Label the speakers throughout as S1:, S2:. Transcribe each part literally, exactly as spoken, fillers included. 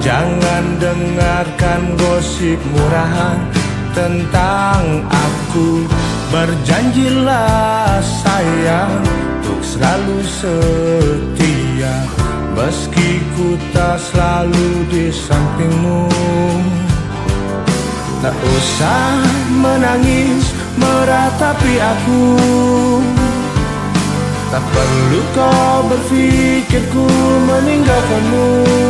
S1: Jangan dengarkan gosip murahan tentang aku. Berjanjilah sayang untuk selalu setia, meski ku tak selalu di sampingmu. Tak usah menangis meratapi aku, tak perlu kau berpikir ku meninggalkanmu.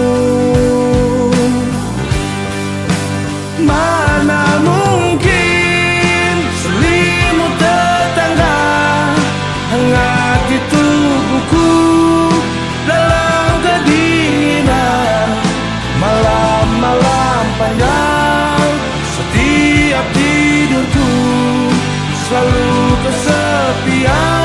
S1: Mana mungkin selimut tetangga hangati tubuhku dalam kedinginan malam-malam panjang. Setiap tidurku selalu kesepian.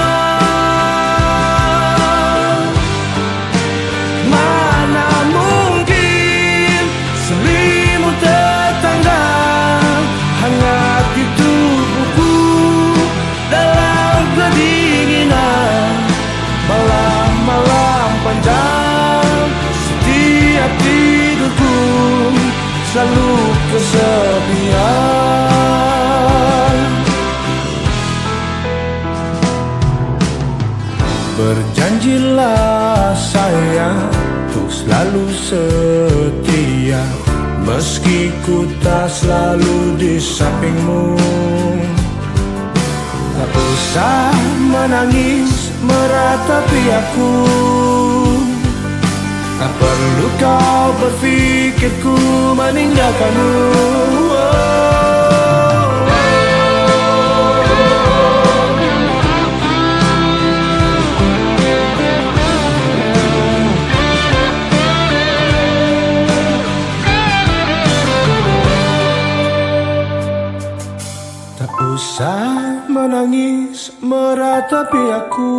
S1: Selalu kesepian. Berjanjilah sayang untuk selalu setia, meski ku tak selalu di sampingmu. Tak usah menangis meratapi aku, tak perlu kau berpikir ku meninggalkanmu. Tak usah menangis meratapi aku,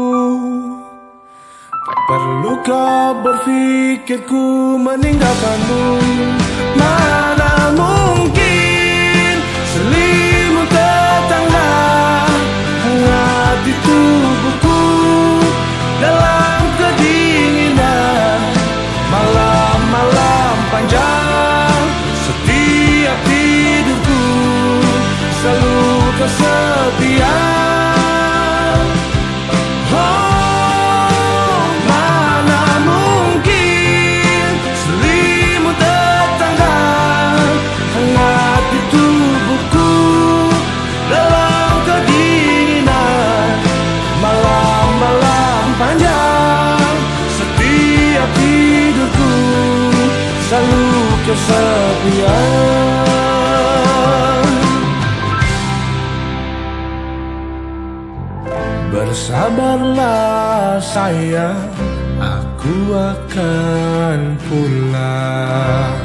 S1: perlu kau berpikir ku meninggalkanmu. Mana mungkin selimut tetangga hangati tubuhku dalam kedinginan malam-malam panjang. Setiap tidurku selalu kesepian. Selalu kesepian. Bersabarlah sayang, aku akan pulang.